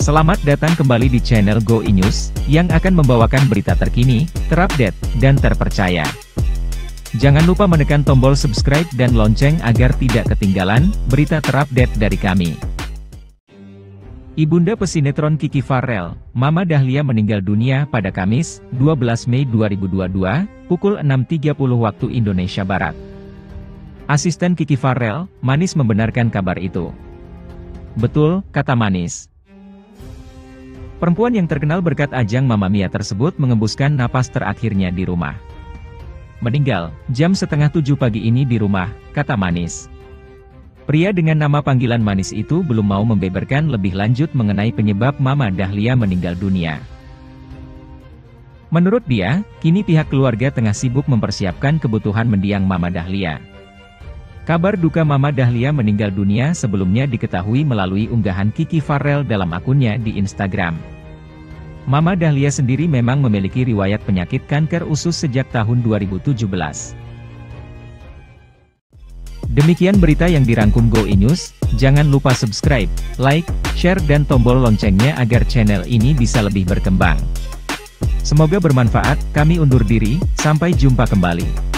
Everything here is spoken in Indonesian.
Selamat datang kembali di channel Go News, yang akan membawakan berita terkini, terupdate, dan terpercaya. Jangan lupa menekan tombol subscribe dan lonceng agar tidak ketinggalan berita terupdate dari kami. Ibunda pesinetron Kiki Farel, Mama Dahlia meninggal dunia pada Kamis, 12 Mei 2022, pukul 6.30 waktu Indonesia Barat. Asisten Kiki Farel, Manis membenarkan kabar itu. Betul, kata Manis. Perempuan yang terkenal berkat ajang Mamma Mia tersebut mengembuskan napas terakhirnya di rumah. Meninggal, jam setengah 7 pagi ini di rumah, kata Manis. Pria dengan nama panggilan Manis itu belum mau membeberkan lebih lanjut mengenai penyebab Mama Dahlia meninggal dunia. Menurut dia, kini pihak keluarga tengah sibuk mempersiapkan kebutuhan mendiang Mama Dahlia. Kabar duka Mama Dahlia meninggal dunia sebelumnya diketahui melalui unggahan Kiki Farel dalam akunnya di Instagram. Mama Dahlia sendiri memang memiliki riwayat penyakit kanker usus sejak tahun 2017. Demikian berita yang dirangkum Go News, jangan lupa subscribe, like, share dan tombol loncengnya agar channel ini bisa lebih berkembang. Semoga bermanfaat, kami undur diri, sampai jumpa kembali.